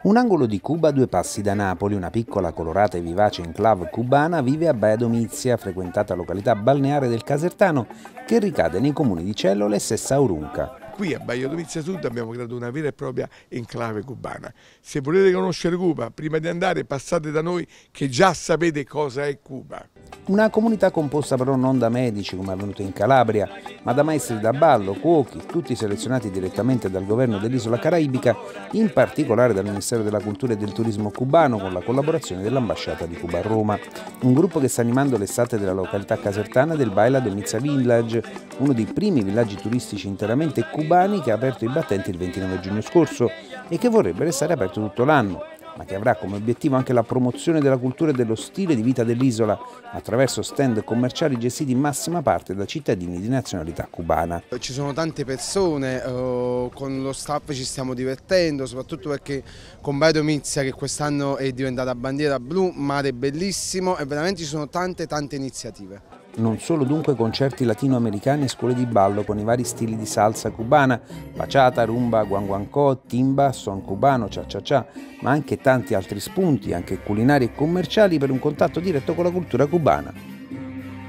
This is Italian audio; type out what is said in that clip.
Un angolo di Cuba a 2 passi da Napoli, una piccola, colorata e vivace enclave cubana, vive a Baia Domizia, frequentata località balneare del Casertano, che ricade nei comuni di Cellole e Sessaurunca. Qui a Baia Domizia Sud abbiamo creato una vera e propria enclave cubana. Se volete conoscere Cuba, prima di andare passate da noi che già sapete cosa è Cuba. Una comunità composta però non da medici come è avvenuto in Calabria, ma da maestri da ballo, cuochi, tutti selezionati direttamente dal governo dell'isola caraibica, in particolare dal Ministero della Cultura e del Turismo cubano con la collaborazione dell'ambasciata di Cuba a Roma. Un gruppo che sta animando l'estate della località casertana del Baila Domizia Village, uno dei primi villaggi turistici interamente cubani che ha aperto i battenti il 29 giugno scorso e che vorrebbe restare aperto tutto l'anno, ma che avrà come obiettivo anche la promozione della cultura e dello stile di vita dell'isola attraverso stand commerciali gestiti in massima parte da cittadini di nazionalità cubana. Ci sono tante persone, con lo staff ci stiamo divertendo, soprattutto perché con Baia Domizia, che quest'anno è diventata bandiera blu, mare bellissimo, e veramente ci sono tante iniziative. Non solo dunque concerti latinoamericani e scuole di ballo con i vari stili di salsa cubana, bachata, rumba, guanguancó, timba, son cubano, cha-cha-cha, ma anche tanti altri spunti, anche culinari e commerciali per un contatto diretto con la cultura cubana.